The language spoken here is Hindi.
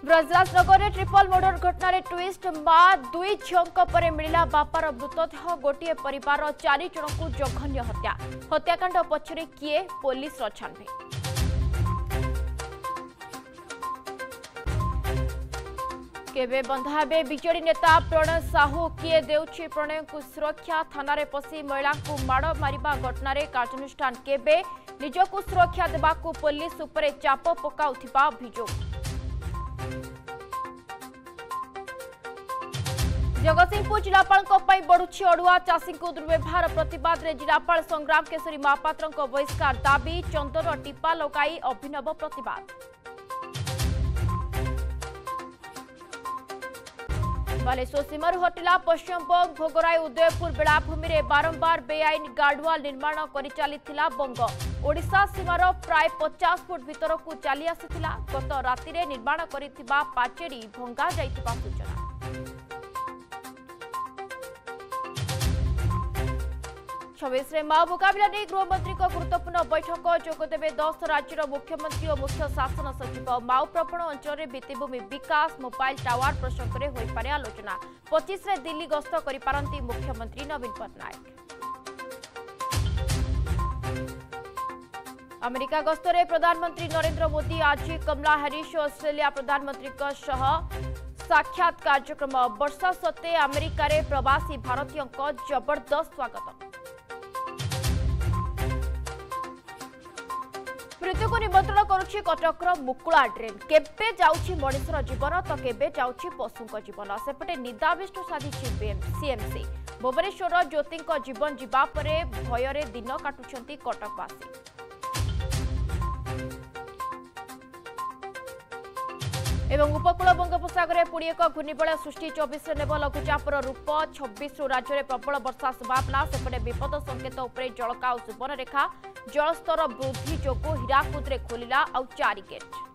ब्रजराजनगर में ट्रिपल मर्डर घटना ट्विस्ट मां दुई झीलों पर मिला बापार मृतदेह गोटे परिवार 4 जन को जघन्य हत्या हत्याकांड पछरे किए पुलिस छानबीन। केबे बंधा हे बीजेडी नेता प्रणय साहू किए देउछि प्रणय को सुरक्षा थाना रे पसी महिला को माड़ मारिबा घटना रे कार्यानुष्ठान केबे निजको सुरक्षा देबा को पुलिस उपरे चाप पकाउथिबा अभियोग। जगतसिंहपुर जिलापाल बढ़ुछि अड़ुआ चाषी को दुर्व्यवहार प्रतिवाद में जिलापाल संग्राम केशरी महापात्र बहिष्कार दाबी चंदन टीपा लगाई अभिनव प्रतिवाद। बालेश्वर सीमार हटिला पश्चिमबंग भोगराई उदयपुर बेलाभूमि में बारंबार बेआईन गार्डवाल निर्माण कर चलीथिला बंग ओडिशा सीमार प्राय 50 फुट भीतर को चली आसीथिला गत राति निर्माण करिथिबा पाचेरी भंगा जाइथिबा सूचना। छब्बीस माओ मुकाबला नहीं गृहमंत्री गुरुत्वपूर्ण बैठक जोगदेवे 10 राज्यर मुख्यमंत्री और मुख्य शासन सचिव। माओ प्रवण अंचल में भित्तिभूमि विकास मोबाइल टावर प्रसंग में होइपारे आलोचना। 25 रे दिल्ली गस्त करिपारंती मुख्यमंत्री नवीन पट्टनायक। अमेरिका गस्तरे प्रधानमंत्री नरेंद्र मोदी आज कमला हैरिस ऑस्ट्रेलिया प्रधानमंत्री साक्षात कार्यक्रम। वर्षा सत्ते अमेरिका रे प्रवासी भारतीयों का जबरदस्त स्वागत। मृत्यु को निमंत्रण करुछि कटकर मुकुला ट्रेन केबे जाउछि मनुष्यर जीवन तो केबे जाउछि पशुक जीवन सेपटे निदाविष्ट साधिछि सीएमसी। भुवनेश्वर ज्योति जीवन जीवा परे भୟରେ दिन काटुछंती कटकवासी। एवं उपकूल बंगोपसागर पुणी एक घूर्णिबलय सृष्टि 24 नेब लघुचापर रूप 26 राज्य में प्रबल वर्षा संभावना सेपटे विपद संकेत उपरे जलका और सुवर्णरेखा जलस्तर वृद्धि जोगु हीराकुद खोलिला आउ 4 गेट।